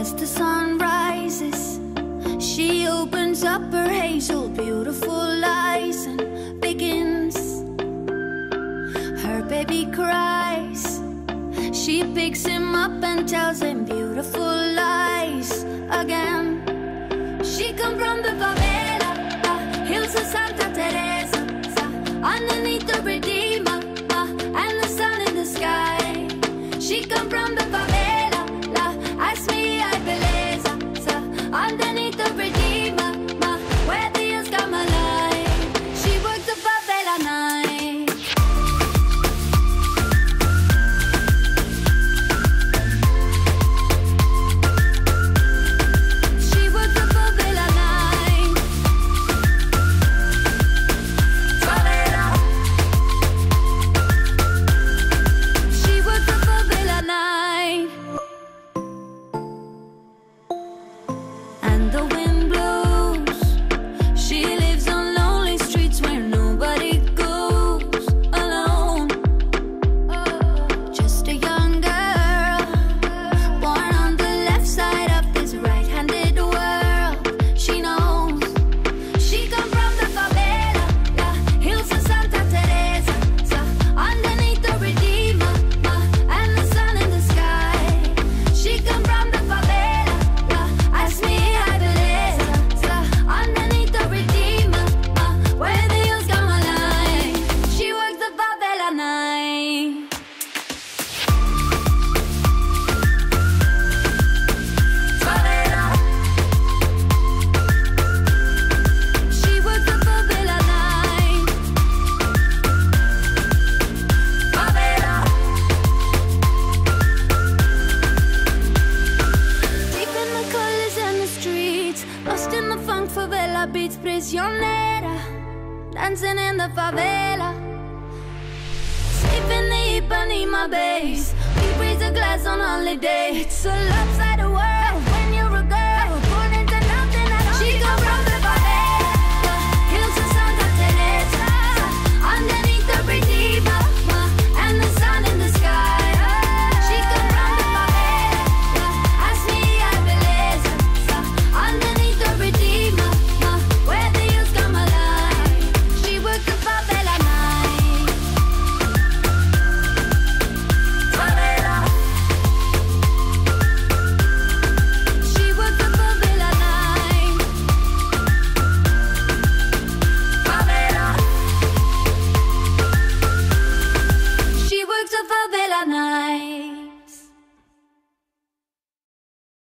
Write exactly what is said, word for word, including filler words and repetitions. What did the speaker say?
As the sun rises, she opens up her hazel, beautiful eyes and begins. Her baby cries. She picks him up and tells him beautiful lies again. She come from the favela, uh, hills of Santa Teresa, uh, underneath the Redeemer, uh, and the sun in the sky. She come from the favela, la, ask me, I belleza, uh, underneath the Redeemer, uh, where the hills come alive. She works the favela night. Beats prisionera, dancing in the favela, sleeping the Ipanema base. We raise a glass on holiday. It's a lopsided world when you're a girl born into nothing at all. She come from the favela, hills of Santa Teresa, underneath the Redeemer, and the sun in the sky. She come from the favela, ask me, I belleza, underneath the Redeemer, where the hills come alive. She works the favela night. Favela. She works the favela night. Favela. She works the favela night.